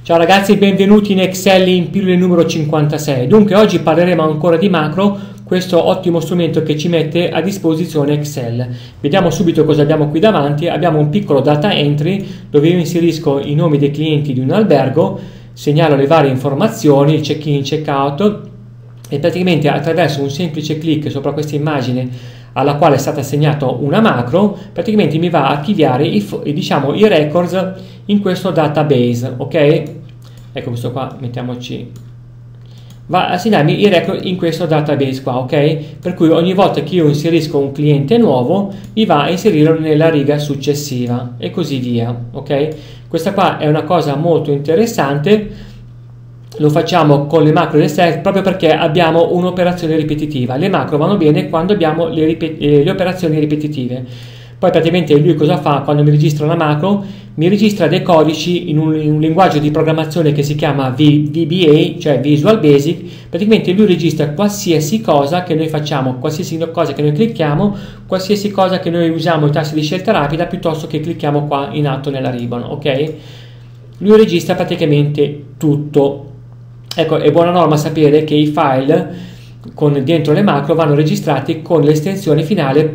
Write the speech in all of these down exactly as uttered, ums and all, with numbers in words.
Ciao ragazzi, benvenuti in Excel in pillole numero cinquantasei. Dunque oggi parleremo ancora di macro, questo ottimo strumento che ci mette a disposizione Excel. Vediamo subito cosa abbiamo qui davanti. Abbiamo un piccolo data entry dove io inserisco i nomi dei clienti di un albergo, segnalo le varie informazioni, il check-in, check-out e praticamente attraverso un semplice clic sopra questa immagine alla quale è stata assegnata una macro, praticamente mi va a archiviare i, diciamo, i records in questo database, ok? Ecco questo qua, mettiamoci, va a segnarmi i record in questo database qua, ok? Per cui ogni volta che io inserisco un cliente nuovo mi va a inserirlo nella riga successiva e così via, ok? Questa qua è una cosa molto interessante. Lo facciamo con le macro del Excel proprio perché abbiamo un'operazione ripetitiva. Le macro vanno bene quando abbiamo le, ripet- le operazioni ripetitive. Poi praticamente lui cosa fa quando mi registra una macro? Mi registra dei codici in un, in un linguaggio di programmazione che si chiama v- VBA, cioè Visual Basic. Praticamente lui registra qualsiasi cosa che noi facciamo, qualsiasi cosa che noi clicchiamo, qualsiasi cosa che noi usiamo i tasti di scelta rapida piuttosto che clicchiamo qua in alto nella ribbon, ok? Lui registra praticamente tutto. Ecco, è buona norma sapere che i file con dentro le macro vanno registrati con l'estensione finale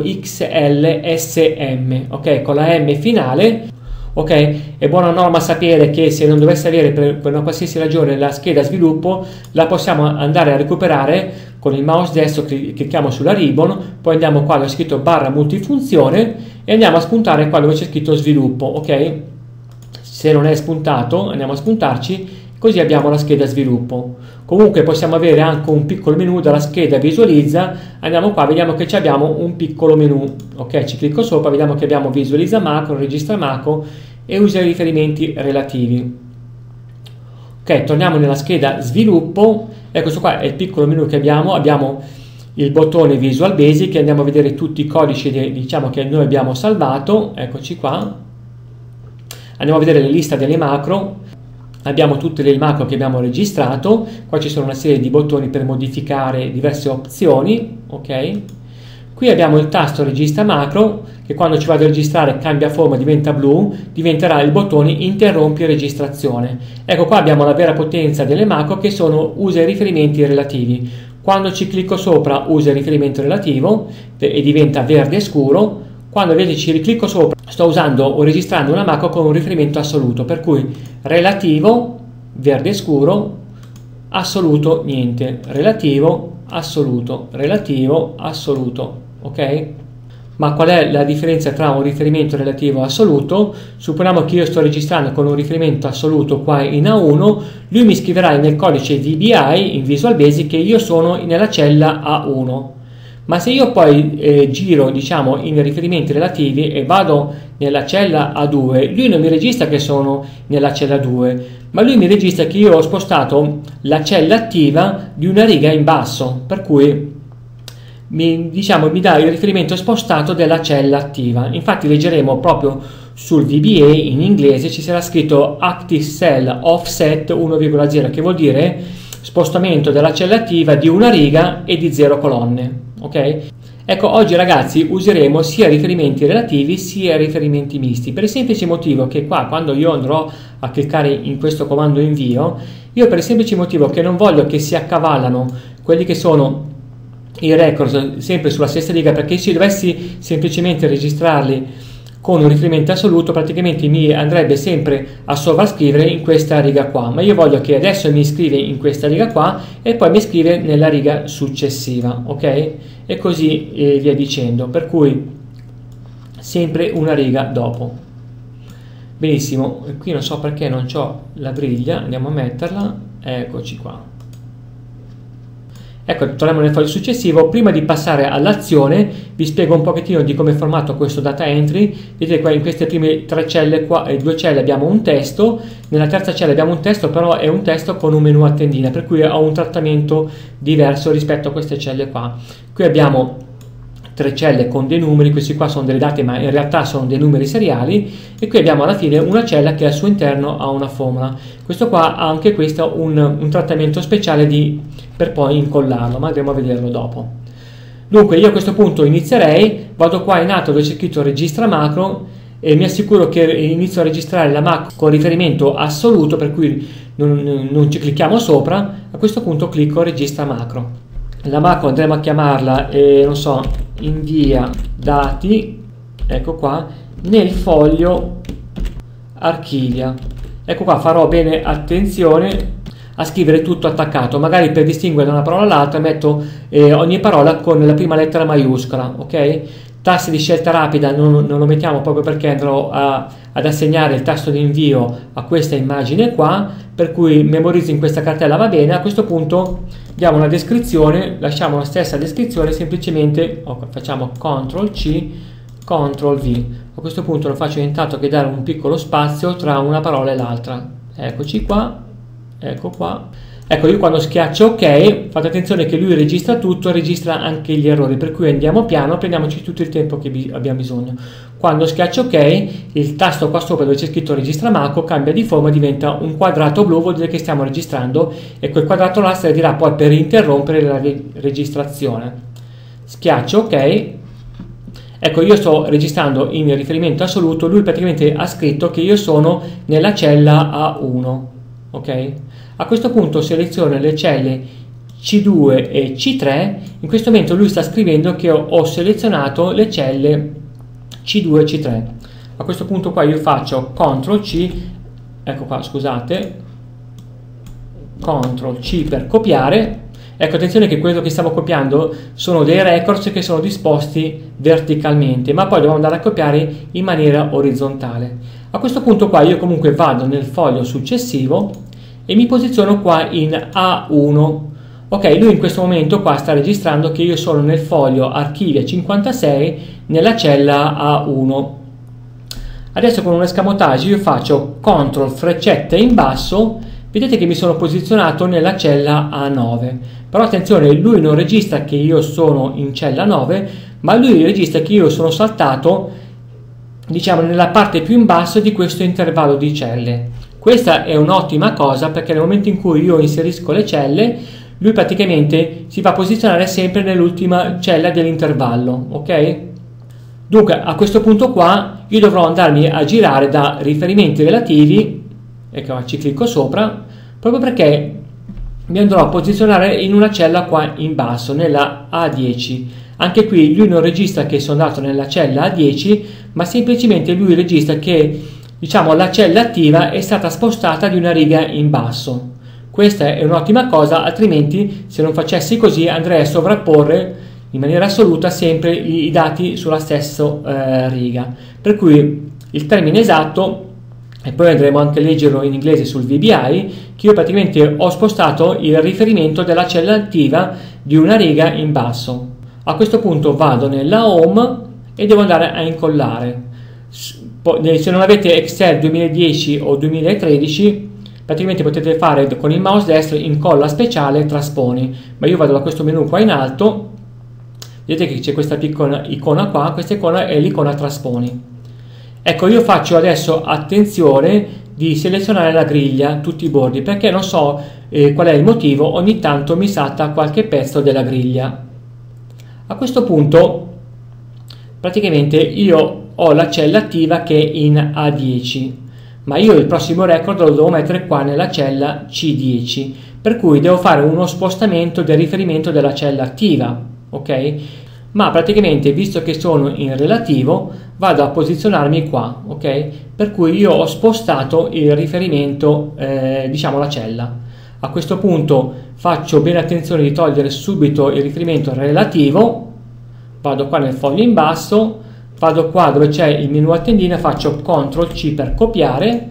.xlsm, ok, con la M finale, ok. È buona norma sapere che se non dovesse avere per, per una qualsiasi ragione la scheda sviluppo, la possiamo andare a recuperare con il mouse destro, clicchiamo sulla ribbon, poi andiamo qua dove c'è scritto barra multifunzione e andiamo a spuntare qua dove c'è scritto sviluppo, ok. Se non è spuntato andiamo a spuntarci. Così abbiamo la scheda sviluppo. Comunque possiamo avere anche un piccolo menu dalla scheda visualizza. Andiamo qua, vediamo che abbiamo un piccolo menu. Ok, ci clicco sopra, vediamo che abbiamo visualizza macro, registra macro e usa i riferimenti relativi. Ok, torniamo nella scheda sviluppo. Ecco, questo qua è il piccolo menu che abbiamo. Abbiamo il bottone Visual Basic e andiamo a vedere tutti i codici de, diciamo che noi abbiamo salvato. Eccoci qua. Andiamo a vedere la lista delle macro. Abbiamo tutte le macro che abbiamo registrato, qua ci sono una serie di bottoni per modificare diverse opzioni, ok? Qui abbiamo il tasto registra macro, che quando ci vado a registrare cambia forma, diventa blu, diventerà il bottone interrompi registrazione. Ecco qua abbiamo la vera potenza delle macro che sono usa i riferimenti relativi. Quando ci clicco sopra usa il riferimento relativo e diventa verde scuro. Quando invece ci riclicco sopra sto usando o registrando una macro con un riferimento assoluto, per cui relativo, verde scuro, assoluto, niente, relativo, assoluto, relativo, assoluto, ok? Ma qual è la differenza tra un riferimento relativo e assoluto? Supponiamo che io sto registrando con un riferimento assoluto qua in A uno, lui mi scriverà nel codice V B I, in Visual Basic, che io sono nella cella A uno. Ma se io poi eh, giro diciamo in riferimenti relativi e vado nella cella A due, lui non mi registra che sono nella cella due, ma lui mi registra che io ho spostato la cella attiva di una riga in basso, per cui mi, diciamo, mi dà il riferimento spostato della cella attiva. Infatti leggeremo proprio sul V B A in inglese, ci sarà scritto Active Cell Offset uno virgola zero, che vuol dire spostamento della cella attiva di una riga e di zero colonne. Ok? Ecco, oggi ragazzi useremo sia riferimenti relativi sia riferimenti misti, per il semplice motivo che qua quando io andrò a cliccare in questo comando invio, io per il semplice motivo che non voglio che si accavallano quelli che sono i records sempre sulla stessa riga, perché se dovessi semplicemente registrarli con un riferimento assoluto praticamente mi andrebbe sempre a sovrascrivere in questa riga qua, ma io voglio che adesso mi scrive in questa riga qua e poi mi scrive nella riga successiva, ok? E così eh, via dicendo, per cui sempre una riga dopo. Benissimo, qui non so perché non ho la griglia, andiamo a metterla, eccoci qua. Ecco, torniamo nel foglio successivo. Prima di passare all'azione vi spiego un pochettino di come è formato questo data entry. Vedete qua in queste prime tre celle, qua, e due celle abbiamo un testo, nella terza cella abbiamo un testo, però è un testo con un menu a tendina, per cui ha un trattamento diverso rispetto a queste celle qua. Qui abbiamo tre celle con dei numeri, questi qua sono delle date ma in realtà sono dei numeri seriali, e qui abbiamo alla fine una cella che al suo interno ha una formula. Questo qua ha anche questo un, un trattamento speciale di, per poi incollarlo, ma andremo a vederlo dopo. Dunque io a questo punto inizierei, vado qua in alto dove c'è scritto registra macro, e mi assicuro che inizio a registrare la macro con riferimento assoluto, per cui non, non ci clicchiamo sopra. A questo punto clicco registra macro. La macro andremo a chiamarla, eh, non so, invia dati, ecco qua, nel foglio archivia. Ecco qua, farò bene attenzione a scrivere tutto attaccato, magari per distinguere da una parola all'altra metto eh, ogni parola con la prima lettera maiuscola, ok? Tasto di scelta rapida non, non lo mettiamo proprio perché andrò a, ad assegnare il tasto di invio a questa immagine qua, per cui memorizzo in questa cartella, va bene. A questo punto diamo una descrizione, lasciamo la stessa descrizione, semplicemente oh, facciamo control C, control V. A questo punto non faccio nient'altro che dare un piccolo spazio tra una parola e l'altra. Eccoci qua. Ecco qua, ecco, io quando schiaccio ok, fate attenzione che lui registra tutto, registra anche gli errori, per cui andiamo piano, prendiamoci tutto il tempo che bi abbiamo bisogno. Quando schiaccio ok, il tasto qua sopra dove c'è scritto registra macro cambia di forma, diventa un quadrato blu, vuol dire che stiamo registrando, e quel quadrato là servirà poi per interrompere la re registrazione. Schiaccio ok. Ecco, io sto registrando in riferimento assoluto, lui praticamente ha scritto che io sono nella cella A uno. Ok, a questo punto seleziono le celle C due e C tre. In questo momento lui sta scrivendo che ho, ho selezionato le celle C due e C tre. A questo punto qua io faccio control C, ecco qua, scusate, control C per copiare. Ecco, attenzione che quello che stiamo copiando sono dei records che sono disposti verticalmente, ma poi devo andare a copiare in maniera orizzontale. A questo punto qua io comunque vado nel foglio successivo e mi posiziono qua in A uno. Ok, lui in questo momento qua sta registrando che io sono nel foglio archivia cinquantasei nella cella A uno. Adesso con un escamotage io faccio control freccetta in basso, vedete che mi sono posizionato nella cella A nove. Però attenzione, lui non registra che io sono in cella nove, ma lui registra che io sono saltato, diciamo, nella parte più in basso di questo intervallo di celle. Questa è un'ottima cosa perché nel momento in cui io inserisco le celle, lui praticamente si va a posizionare sempre nell'ultima cella dell'intervallo, ok? Dunque a questo punto qua io dovrò andarmi a girare da riferimenti relativi, ecco, ci clicco sopra, proprio perché mi andrò a posizionare in una cella qua in basso, nella A dieci. Anche qui lui non registra che sono andato nella cella A dieci, ma semplicemente lui registra che, diciamo, la cella attiva è stata spostata di una riga in basso. Questa è un'ottima cosa, altrimenti se non facessi così andrei a sovrapporre in maniera assoluta sempre i dati sulla stessa eh, riga. Per cui il termine esatto, e poi andremo anche a leggerlo in inglese sul V B I, che io praticamente ho spostato il riferimento della cella attiva di una riga in basso. A questo punto vado nella home e devo andare a incollare. Se non avete Excel duemiladieci o duemilatredici, praticamente potete fare con il mouse destro incolla speciale trasponi, ma io vado da questo menu qua in alto, vedete che c'è questa piccola icona qua, questa icona è l'icona trasponi. Ecco, io faccio adesso attenzione di selezionare la griglia, tutti i bordi, perché non so eh, qual è il motivo, ogni tanto mi salta qualche pezzo della griglia. A questo punto praticamente io ho la cella attiva che è in A dieci, ma io il prossimo record lo devo mettere qua nella cella C dieci, per cui devo fare uno spostamento del riferimento della cella attiva, ok? Ma praticamente, visto che sono in relativo, vado a posizionarmi qua, ok? Per cui io ho spostato il riferimento, eh, diciamo la cella. A questo punto faccio bene attenzione di togliere subito il riferimento relativo, vado qua nel foglio in basso, vado qua dove c'è il menu a tendina, faccio control C per copiare,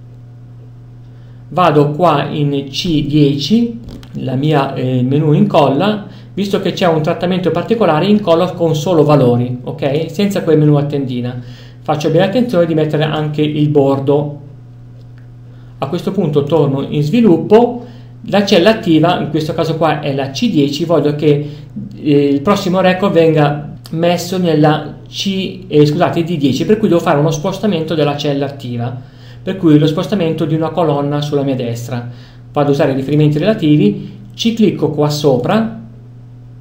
vado qua in C dieci, la mia eh, menu incolla, visto che c'è un trattamento particolare incollo con solo valori, ok? Senza quel menu a tendina. Faccio bene attenzione di mettere anche il bordo. A questo punto torno in sviluppo, la cella attiva, in questo caso qua è la C dieci, voglio che eh, il prossimo record venga messo nella C, eh, scusate, D dieci, per cui devo fare uno spostamento della cella attiva, per cui lo spostamento di una colonna sulla mia destra. Vado a usare i riferimenti relativi, ci clicco qua sopra,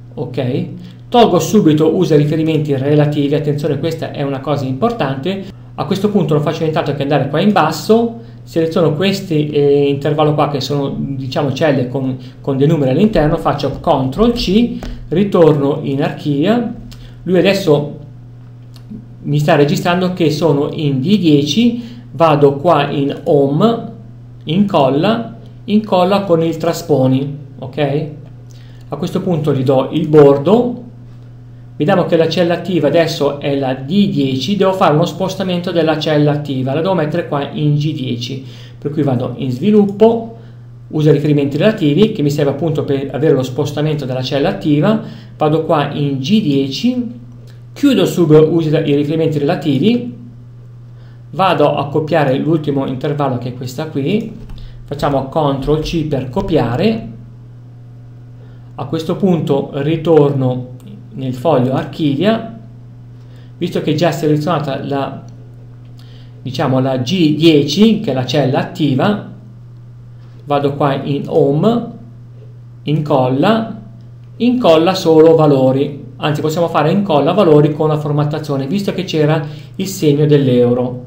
ok, tolgo subito usa riferimenti relativi, attenzione, questa è una cosa importante. A questo punto non faccio nient'altro che andare qua in basso, seleziono questi eh, intervallo qua che sono, diciamo, celle con, con dei numeri all'interno, faccio control C, ritorno in archivia. Lui adesso mi sta registrando che sono in D dieci, vado qua in home, incolla, incolla con il trasponi, ok? A questo punto gli do il bordo, vediamo che la cella attiva adesso è la D dieci, devo fare uno spostamento della cella attiva, la devo mettere qua in G dieci, per cui vado in sviluppo, uso i riferimenti relativi che mi serve appunto per avere lo spostamento della cella attiva, vado qua in G dieci, chiudo sub uso i riferimenti relativi, vado a copiare l'ultimo intervallo che è questa qui, facciamo control C per copiare, a questo punto ritorno nel foglio archivia, visto che è già selezionata la, diciamo, la G dieci che è la cella attiva, vado qua in home, incolla, incolla solo valori, anzi possiamo fare incolla valori con la formattazione, visto che c'era il segno dell'euro.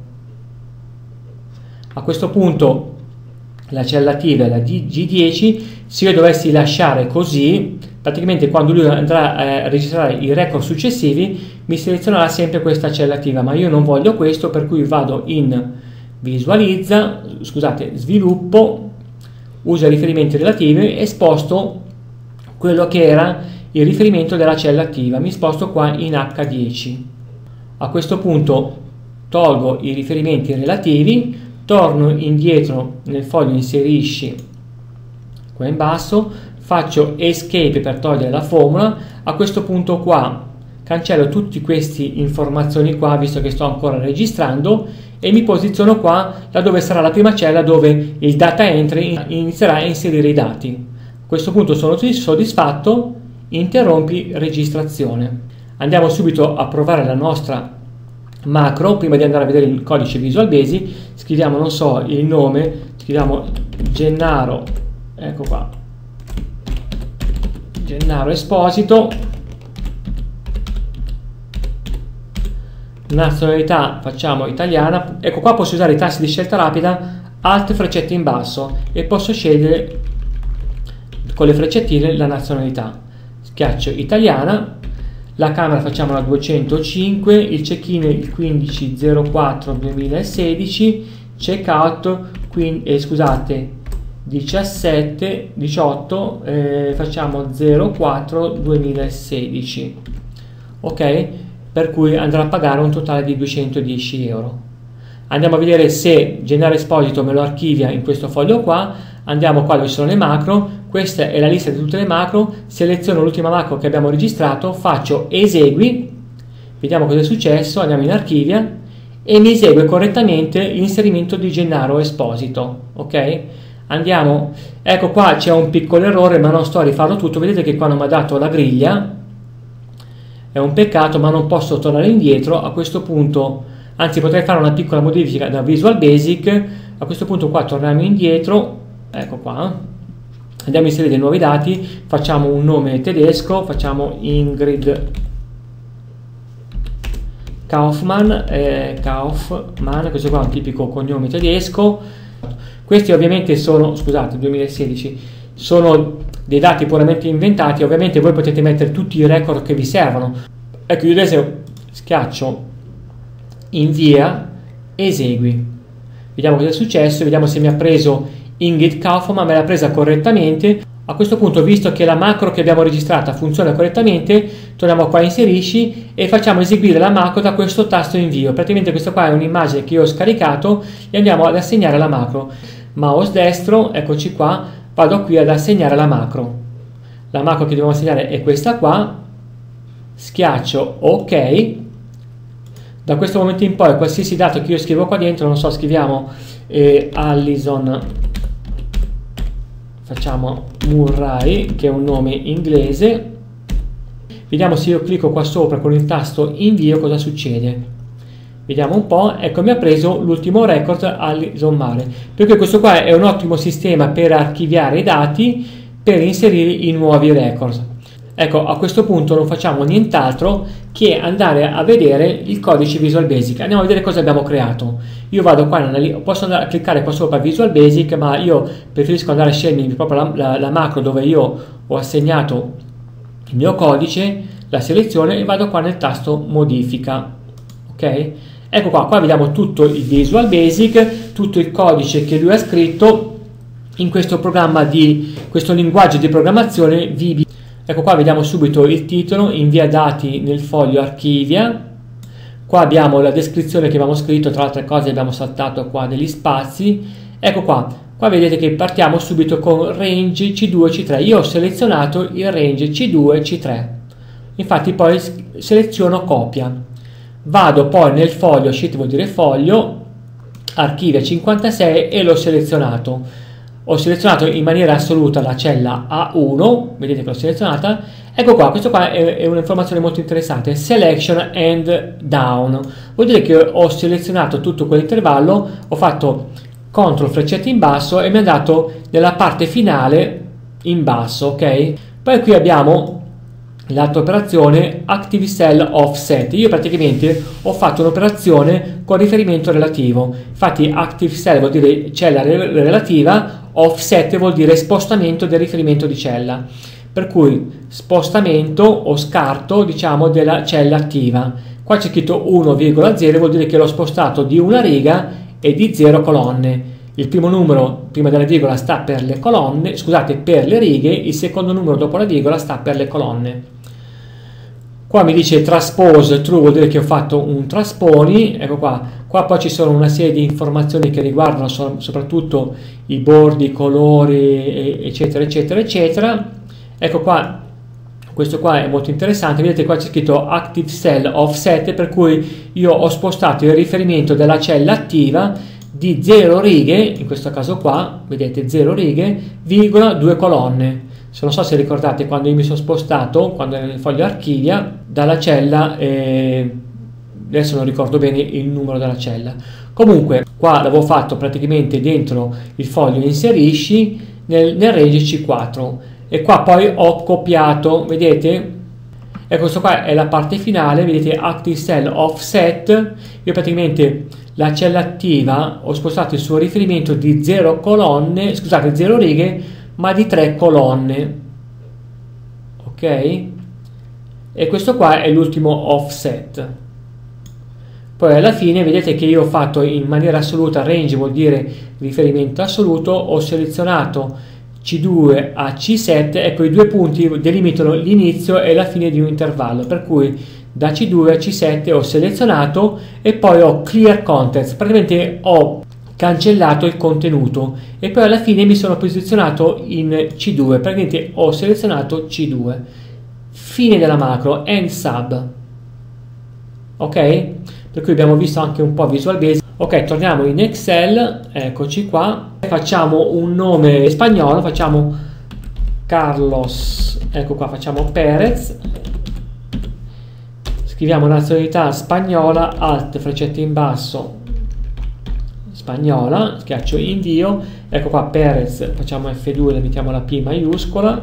A questo punto la cella attiva è la G dieci, se io dovessi lasciare così, praticamente quando lui andrà a registrare i record successivi mi selezionerà sempre questa cella attiva, ma io non voglio questo, per cui vado in visualizza, scusate, sviluppo, uso i riferimenti relativi e sposto quello che era il riferimento della cella attiva, mi sposto qua in H dieci. A questo punto tolgo i riferimenti relativi, torno indietro nel foglio inserisci qua in basso, faccio escape per togliere la formula, a questo punto qua cancello tutte queste informazioni qua, visto che sto ancora registrando, e mi posiziono qua da dove sarà la prima cella dove il data entry inizierà a inserire i dati. A questo punto sono soddisfatto, interrompi registrazione. Andiamo subito a provare la nostra macro. Prima di andare a vedere il codice Visual Basic scriviamo, non so, il nome, scriviamo Gennaro, ecco qua, Gennaro Esposito, nazionalità facciamo italiana, ecco qua posso usare i tasti di scelta rapida, alt freccette in basso, e posso scegliere con le freccettine la nazionalità, schiaccio italiana, la camera facciamo la duecentocinque, il check-in il quindici zero quattro duemilasedici, check-out eh, scusate diciassette diciotto eh, facciamo zero quattro duemilasedici, ok, per cui andrà a pagare un totale di duecentodieci euro. Andiamo a vedere se Gennaro Esposito me lo archivia in questo foglio qua. Andiamo qua dove sono le macro, questa è la lista di tutte le macro, seleziono l'ultima macro che abbiamo registrato, faccio esegui, vediamo cosa è successo, andiamo in archivia e mi esegue correttamente l'inserimento di Gennaro Esposito, ok? Andiamo, ecco qua c'è un piccolo errore, ma non sto a rifarlo tutto, vedete che qua non mi ha dato la griglia, è un peccato, ma non posso tornare indietro. A questo punto, anzi potrei fare una piccola modifica da Visual Basic, a questo punto qua torniamo indietro, ecco qua, andiamo a inserire dei nuovi dati, facciamo un nome tedesco, facciamo Ingrid Kaufmann, eh, Kaufmann, questo qua è un tipico cognome tedesco. Questi ovviamente sono, scusate, duemilasedici, sono dei dati puramente inventati, ovviamente voi potete mettere tutti i record che vi servono. Ecco, io adesso schiaccio invia, esegui, vediamo cosa è successo, vediamo se mi ha preso Ingrid Kaufmann, me l'ha presa correttamente. A questo punto, visto che la macro che abbiamo registrata funziona correttamente, torniamo qua inserisci e facciamo eseguire la macro da questo tasto invio. Praticamente questa qua è un'immagine che io ho scaricato e andiamo ad assegnare la macro. Mouse destro, eccoci qua, vado qui ad assegnare la macro. La macro che dobbiamo assegnare è questa qua, schiaccio ok. Da questo momento in poi qualsiasi dato che io scrivo qua dentro, non so, scriviamo eh, Allison, facciamo Murray, che è un nome inglese, vediamo se io clicco qua sopra con il tasto invio cosa succede. Vediamo un po', ecco mi ha preso l'ultimo record Allison Mare, perché questo qua è un ottimo sistema per archiviare i dati, per inserire i nuovi record. Ecco, a questo punto non facciamo nient'altro che andare a vedere il codice Visual Basic. Andiamo a vedere cosa abbiamo creato. Io vado qua, posso andare a cliccare qua sopra Visual Basic, ma io preferisco andare a scegliere proprio la, la, la macro dove io ho assegnato il mio codice, la selezione, e vado qua nel tasto modifica. Ok? Ecco qua, qua vediamo tutto il Visual Basic, tutto il codice che lui ha scritto in questo programma di questo linguaggio di programmazione V B. Ecco qua vediamo subito il titolo, invia dati nel foglio archivia. Qua abbiamo la descrizione che abbiamo scritto, tra altre cose abbiamo saltato qua degli spazi. Ecco qua, qua vedete che partiamo subito con range C due C tre. Io ho selezionato il range C due C tre. Infatti poi seleziono copia. Vado poi nel foglio, sheet vuol dire foglio, archivia cinquantasei e l'ho selezionato. Ho selezionato in maniera assoluta la cella A uno, vedete che l'ho selezionata. Ecco qua, questo qua è, è un'informazione molto interessante, selection and down. Vuol dire che ho selezionato tutto quell'intervallo, ho fatto CTRL freccetta in basso e mi ha dato nella parte finale in basso, ok? Poi qui abbiamo l'altra operazione Active Cell Offset. Io praticamente ho fatto un'operazione con riferimento relativo. Infatti Active Cell vuol dire cella relativa, Offset vuol dire spostamento del riferimento di cella. Per cui spostamento o scarto, diciamo, della cella attiva. Qua c'è scritto uno virgola zero, vuol dire che l'ho spostato di una riga e di zero colonne. Il primo numero prima della virgola sta per le colonne, scusate, per le righe, il secondo numero dopo la virgola sta per le colonne. Qua mi dice transpose true, vuol dire che ho fatto un trasponi. Ecco qua, qua poi ci sono una serie di informazioni che riguardano so, soprattutto i bordi, i colori, eccetera, eccetera, eccetera. Ecco qua, questo qua è molto interessante, vedete qua c'è scritto Active Cell Offset, per cui io ho spostato il riferimento della cella attiva di zero righe, in questo caso qua, vedete zero righe, virgola due colonne. Se non so se ricordate quando io mi sono spostato, quando ero nel foglio archivia, dalla cella, eh, adesso non ricordo bene il numero della cella. Comunque qua l'avevo fatto praticamente dentro il foglio inserisci nel, nel range C quattro e qua poi ho copiato, vedete? E questo qua è la parte finale, vedete Active Cell Offset. Io praticamente la cella attiva ho spostato il suo riferimento di zero colonne, scusate, zero righe, ma di tre colonne, ok? E questo qua è l'ultimo offset. Poi alla fine vedete che io ho fatto in maniera assoluta, range vuol dire riferimento assoluto, ho selezionato C due a C sette, ecco i due punti delimitano l'inizio e la fine di un intervallo, per cui da C due a C sette ho selezionato e poi ho clear contents, praticamente ho cancellato il contenuto e poi alla fine mi sono posizionato in C due, praticamente ho selezionato C due. Fine della macro, end sub. Ok? Per cui abbiamo visto anche un po' Visual Basic. Ok, torniamo in Excel, eccoci qua. Facciamo un nome spagnolo, facciamo Carlos, ecco qua, facciamo Perez. Scriviamo nazionalità spagnola, alt freccetta in basso, spagnola, schiaccio invio, ecco qua Perez, facciamo F due, le mettiamo la P maiuscola.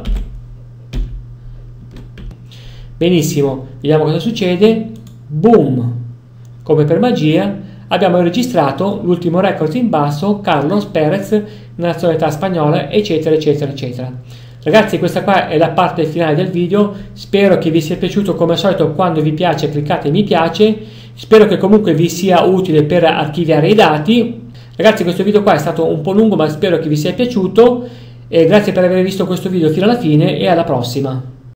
Benissimo, vediamo cosa succede. Boom, come per magia abbiamo registrato l'ultimo record in basso, Carlos Perez, nazionalità spagnola, eccetera eccetera eccetera. Ragazzi, questa qua è la parte finale del video, spero che vi sia piaciuto. Come al solito, quando vi piace cliccate mi piace, spero che comunque vi sia utile per archiviare i dati. Ragazzi, questo video qua è stato un po' lungo, ma spero che vi sia piaciuto, e grazie per aver visto questo video fino alla fine e alla prossima.